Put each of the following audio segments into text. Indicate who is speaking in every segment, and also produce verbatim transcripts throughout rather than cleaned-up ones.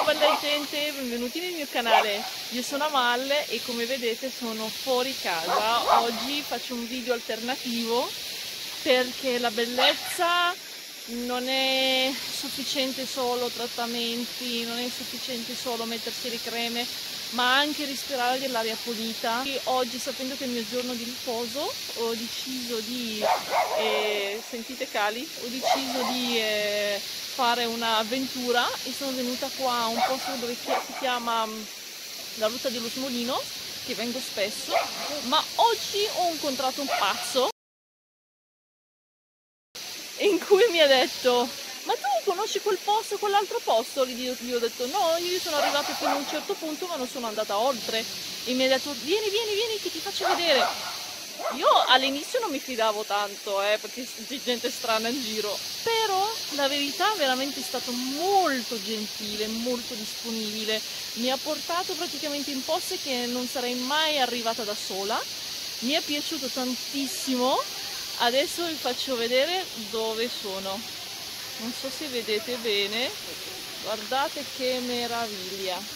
Speaker 1: bella gente, benvenuti nel mio canale. Io sono Amalle e come vedete sono fuori casa. Oggi faccio un video alternativo perché la bellezza non è sufficiente solo trattamenti, non è sufficiente solo mettersi le creme, ma anche respirare dell'aria pulita. E oggi, sapendo che è il mio giorno di riposo, ho deciso di, eh, sentite cali, ho deciso di eh, fare un'avventura e sono venuta qua a un posto dove si chiama la Ruta dello Smolino, che vengo spesso, ma oggi ho incontrato un pazzo in cui mi ha detto: ma tu conosci quel posto, quell'altro posto? Gli ho detto no, io sono arrivata fino a un certo punto ma non sono andata oltre. E mi ha detto vieni, vieni, vieni che ti faccio vedere. Io all'inizio non mi fidavo tanto, eh, perché c'è gente strana in giro, però la verità è veramente stato molto gentile, molto disponibile. Mi ha portato praticamente in posti che non sarei mai arrivata da sola. Mi è piaciuto tantissimo. Adesso vi faccio vedere dove sono. Non so se vedete bene, guardate che meraviglia.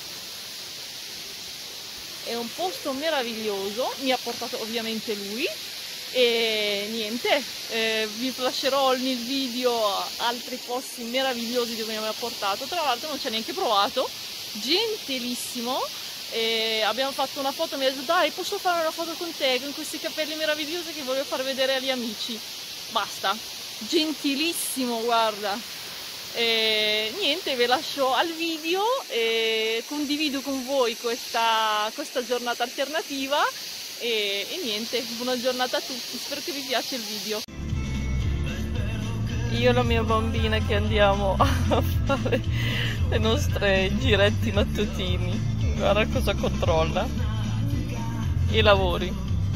Speaker 1: È un posto meraviglioso, mi ha portato ovviamente lui e niente, eh, vi flasherò nel video altri posti meravigliosi dove mi ha portato. Tra l'altro non ci ha neanche provato, gentilissimo. E abbiamo fatto una foto, mi ha detto dai posso fare una foto con te con questi capelli meravigliosi che voglio far vedere agli amici. Basta, gentilissimo, guarda. E niente, vi lascio al video e condivido con voi questa, questa giornata alternativa e, e niente, buona giornata a tutti, spero che vi piaccia il video. Io e la mia bambina che andiamo a fare le nostre giretti mattutini. Guarda cosa controlla i lavori.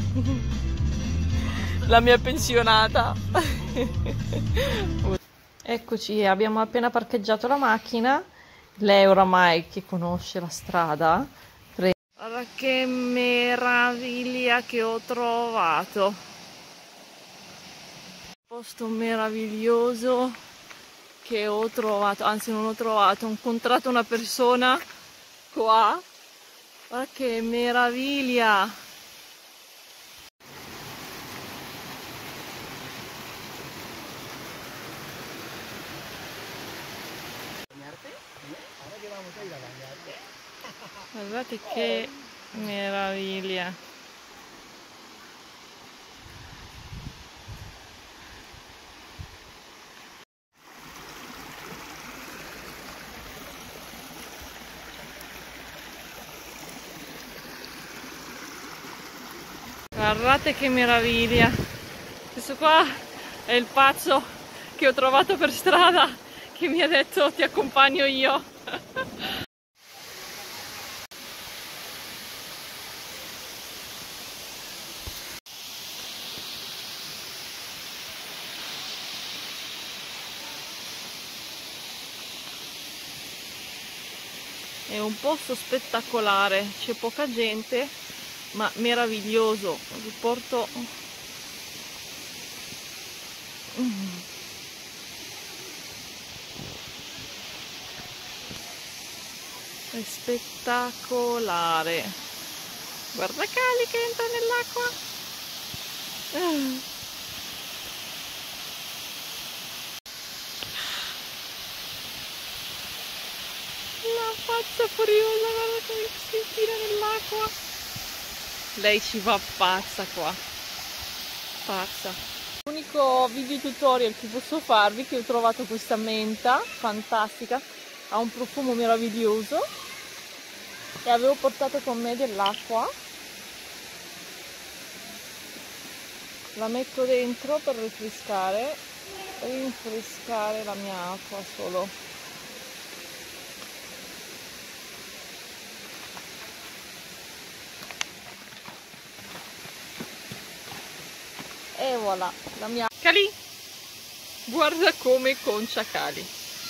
Speaker 1: La mia pensionata. Eccoci, abbiamo appena parcheggiato la macchina. Lei oramai che conosce la strada. Guarda che meraviglia che ho trovato. Posto meraviglioso che ho trovato, anzi non ho trovato, ho incontrato una persona qua. Guarda che meraviglia! Guardate che meraviglia! Guardate che meraviglia! Questo qua è il pazzo che ho trovato per strada che mi ha detto ti accompagno io. È un posto spettacolare, c'è poca gente, ma meraviglioso. Vi porto mm. È spettacolare. Guarda Cali che entra nell'acqua. Ah. La pazza furiosa, guarda come si tira nell'acqua. Lei ci va pazza qua. Pazza. L'unico video tutorial che posso farvi è che ho trovato questa menta fantastica, ha un profumo meraviglioso e avevo portato con me dell'acqua. La metto dentro per rinfrescare, rinfrescare la mia acqua solo. E voilà, la mia Cali, guarda come concia Cali.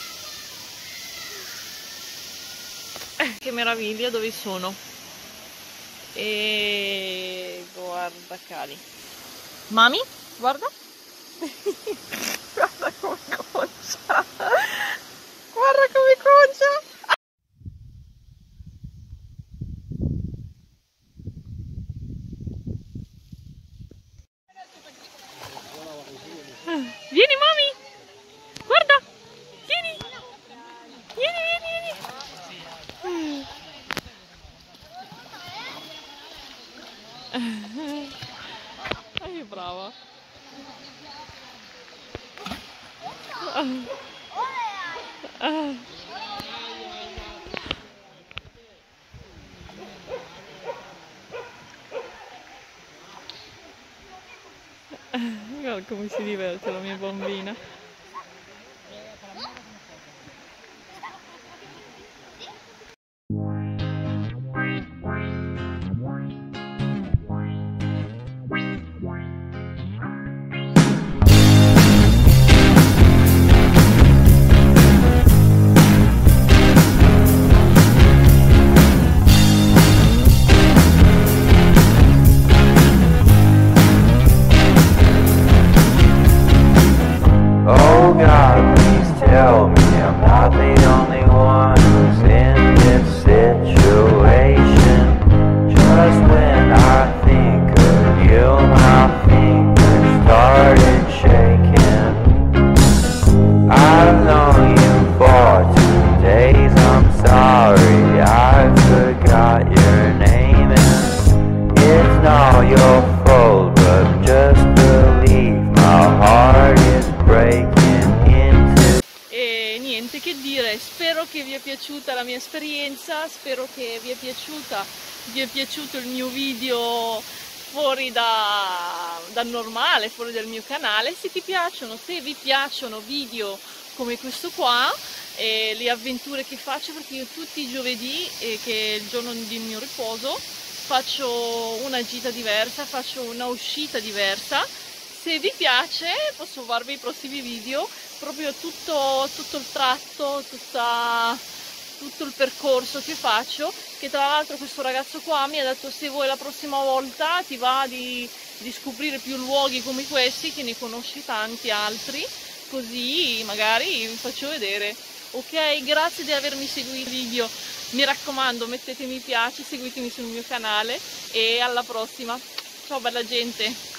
Speaker 1: Eh, che meraviglia, dove sono? E guarda Cali. Mami, guarda. Guarda come concia. Guarda come concia. Ah, che brava. Ah. Guarda come si diverte la mia bambina.
Speaker 2: Oh God, please tell me I'm not the only one who's in this situation. Just when I think of you, my fingers started shaking. I've known you for two days, I'm sorry I forgot your name, and it's not your fault, but just believe my heart is breaking into.
Speaker 1: E niente che dire, spero che vi è piaciuta la mia esperienza, spero che vi è piaciuta, vi è piaciuto il mio video fuori da, dal normale, fuori dal mio canale. Se ti piacciono, se vi piacciono video come questo qua, e le avventure che faccio, perché io tutti i giovedì, eh, che è il giorno del mio riposo, faccio una gita diversa, faccio una uscita diversa. Se vi piace posso farvi i prossimi video, proprio tutto, tutto il tratto, tutta, tutto il percorso che faccio, che tra l'altro questo ragazzo qua mi ha detto: se vuoi la prossima volta ti va di, di scoprire più luoghi come questi, che ne conosci tanti altri, così magari vi faccio vedere. Ok, grazie di avermi seguito il video, mi raccomando mettete mi piace, seguitemi sul mio canale e alla prossima. Ciao bella gente!